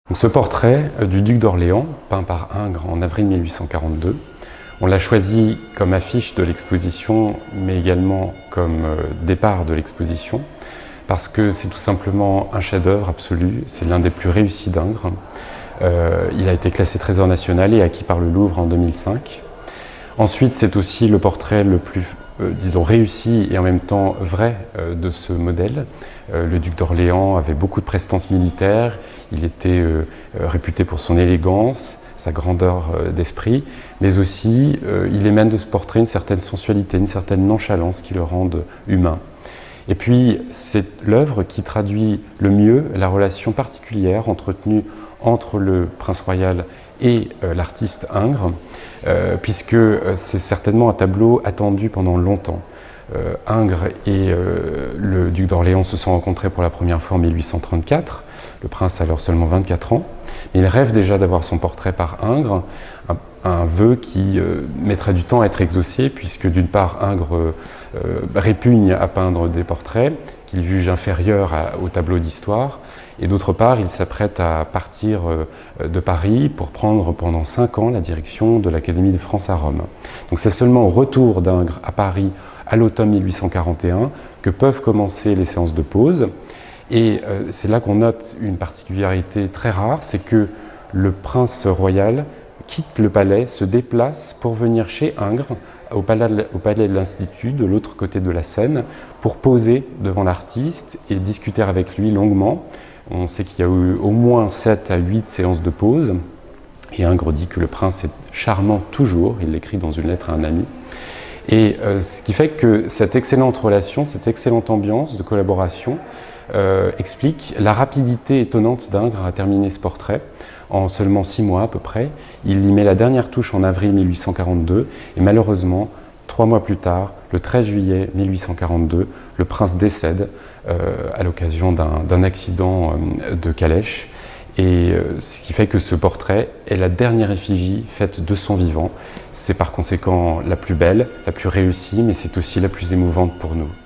Ce portrait du duc d'Orléans, peint par Ingres en avril 1842, on l'a choisi comme affiche de l'exposition, mais également comme départ de l'exposition, parce que c'est tout simplement un chef-d'œuvre absolu, c'est l'un des plus réussis d'Ingres. Il a été classé Trésor national et acquis par le Louvre en 2005. Ensuite, c'est aussi le portrait le plus, disons, réussi et en même temps vrai de ce modèle. Le duc d'Orléans avait beaucoup de prestance militaire, il était réputé pour son élégance, sa grandeur d'esprit, mais aussi il émane de ce portrait une certaine sensualité, une certaine nonchalance qui le rendent humain. Et puis, c'est l'œuvre qui traduit le mieux la relation particulière entretenue entre le prince royal et l'artiste Ingres, puisque c'est certainement un tableau attendu pendant longtemps. Ingres et le duc d'Orléans se sont rencontrés pour la première fois en 1834. Le prince a alors seulement 24 ans. Mais il rêve déjà d'avoir son portrait par Ingres, un vœu qui mettrait du temps à être exaucé, puisque d'une part, Ingres répugne à peindre des portraits qu'il juge inférieurs au tableau d'histoire, et d'autre part, il s'apprête à partir de Paris pour prendre pendant 5 ans la direction de l'Académie de France à Rome. Donc c'est seulement au retour d'Ingres à Paris à l'automne 1841 que peuvent commencer les séances de pause. Et c'est là qu'on note une particularité très rare, c'est que le prince royal quitte le palais, se déplace pour venir chez Ingres, au palais de l'Institut, de l'autre côté de la Seine, pour poser devant l'artiste et discuter avec lui longuement. On sait qu'il y a eu au moins 7 à 8 séances de pause. Et Ingres dit que le prince est charmant toujours, il l'écrit dans une lettre à un ami. Et ce qui fait que cette excellente relation, cette excellente ambiance de collaboration explique la rapidité étonnante d'Ingres à terminer ce portrait. En seulement 6 mois à peu près, il y met la dernière touche en avril 1842 et malheureusement, 3 mois plus tard, le 13 juillet 1842, le prince décède à l'occasion d'un accident de calèche. Et ce qui fait que ce portrait est la dernière effigie faite de son vivant. C'est par conséquent la plus belle, la plus réussie, mais c'est aussi la plus émouvante pour nous.